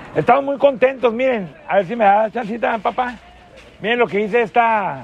Estamos muy contentos, miren, a ver si me da chancita, papá. Miren lo que dice esta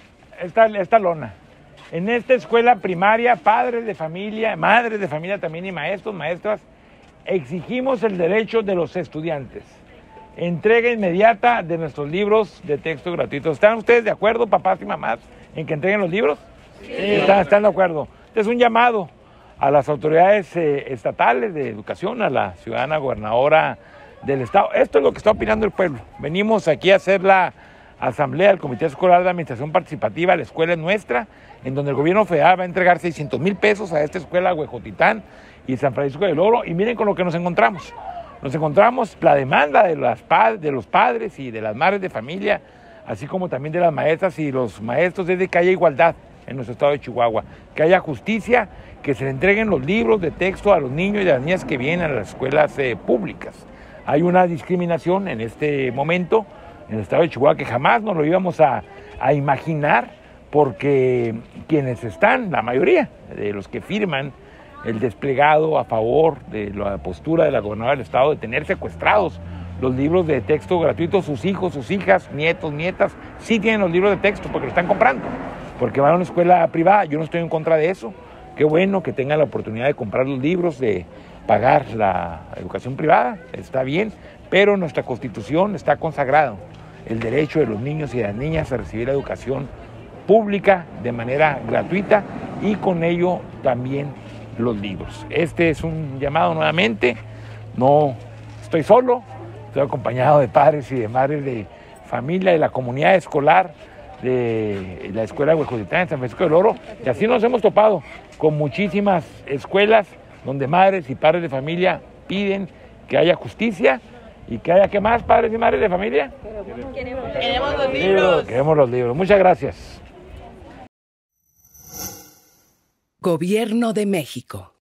lona. En esta escuela primaria, padres de familia, madres de familia también y maestros, maestras, exigimos el derecho de los estudiantes. Entrega inmediata de nuestros libros de texto gratuitos. ¿Están ustedes de acuerdo, papás y mamás, en que entreguen los libros? Sí. ¿Están de acuerdo? Este es un llamado a las autoridades estatales de educación, a la ciudadana gobernadora del estado. Esto es lo que está opinando el pueblo. Venimos aquí a hacer la asamblea del Comité Escolar de Administración Participativa. La escuela es nuestra, en donde el gobierno federal va a entregar 600,000 pesos a esta escuela Huejotitán y San Francisco del Oro. Y miren con lo que nos encontramos. Nos encontramos la demanda de los padres y de las madres de familia, así como también de las maestras y los maestros, desde que haya igualdad en nuestro estado de Chihuahua, que haya justicia, que se le entreguen los libros de texto a los niños y a las niñas que vienen a las escuelas públicas. Hay una discriminación en este momento en el estado de Chihuahua que jamás nos lo íbamos a imaginar, porque quienes están, la mayoría de los que firman el desplegado a favor de la postura de la gobernadora del estado de tener secuestrados los libros de texto gratuitos, sus hijos, sus hijas, nietos, nietas, sí tienen los libros de texto porque lo están comprando, porque van a una escuela privada. Yo no estoy en contra de eso. Qué bueno que tengan la oportunidad de comprar los libros, de pagar la educación privada, está bien, pero nuestra Constitución está consagrado el derecho de los niños y de las niñas a recibir la educación pública de manera gratuita y con ello también los libros. Este es un llamado nuevamente, no estoy solo, estoy acompañado de padres y de madres de familia de la comunidad escolar de la escuela Huejotitán en San Francisco del Oro, y así nos hemos topado con muchísimas escuelas donde madres y padres de familia piden que haya justicia y que haya, ¿qué más, padres y madres de familia? Queremos los libros. Queremos los libros. Muchas gracias. Gobierno de México.